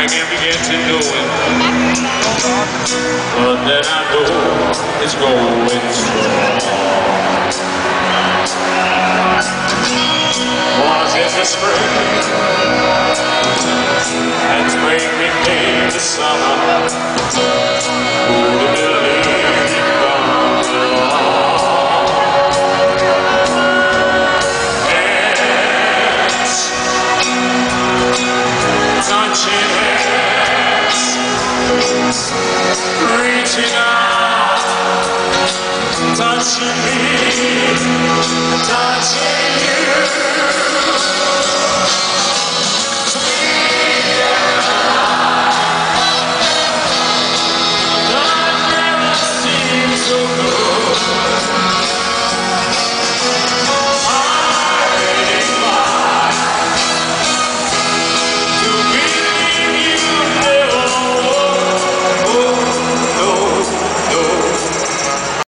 I can begin to know it, but then I know it's going strong. Was in the spring,